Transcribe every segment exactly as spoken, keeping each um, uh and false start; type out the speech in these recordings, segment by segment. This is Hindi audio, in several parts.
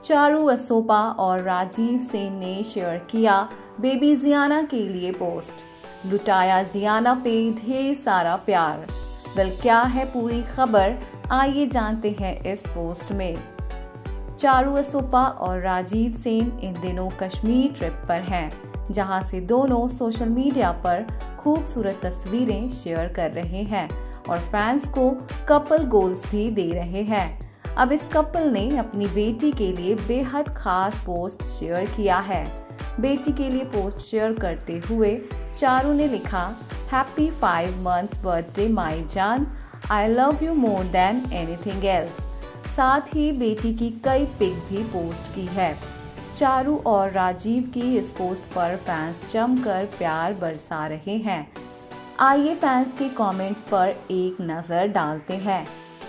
चारू असोपा और राजीव सेन ने शेयर किया बेबी जियाना के लिए पोस्ट। लुटाया जियाना पे ढेर सारा प्यार। वेल, क्या है पूरी खबर, आइए जानते हैं इस पोस्ट में। चारू असोपा और राजीव सेन इन दिनों कश्मीर ट्रिप पर हैं, जहां से दोनों सोशल मीडिया पर खूबसूरत तस्वीरें शेयर कर रहे हैं और फैंस को कपल गोल्स भी दे रहे हैं। अब इस कपल ने अपनी बेटी के लिए बेहद खास पोस्ट शेयर किया है। बेटी के लिए पोस्ट शेयर करते हुए चारू ने लिखा, happy five months birthday my जान, I love you more than anything else. साथ ही बेटी की कई पिक भी पोस्ट की है। चारू और राजीव की इस पोस्ट पर फैंस जमकर प्यार बरसा रहे हैं। आइए फैंस के कमेंट्स पर एक नजर डालते हैं।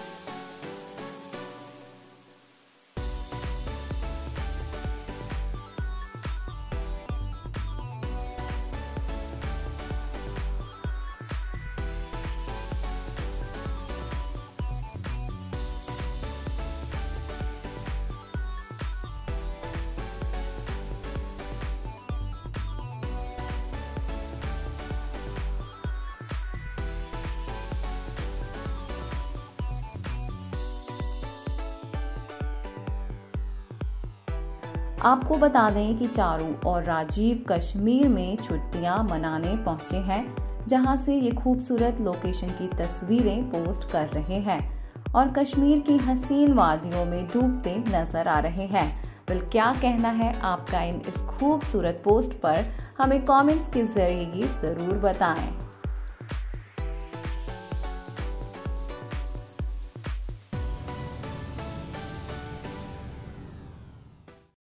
आपको बता दें कि चारू और राजीव कश्मीर में छुट्टियां मनाने पहुंचे हैं, जहां से ये खूबसूरत लोकेशन की तस्वीरें पोस्ट कर रहे हैं और कश्मीर की हसीन वादियों में डूबते नजर आ रहे हैं। वेल, क्या कहना है आपका इन इस खूबसूरत पोस्ट पर, हमें कमेंट्स के जरिए जरूर बताएं।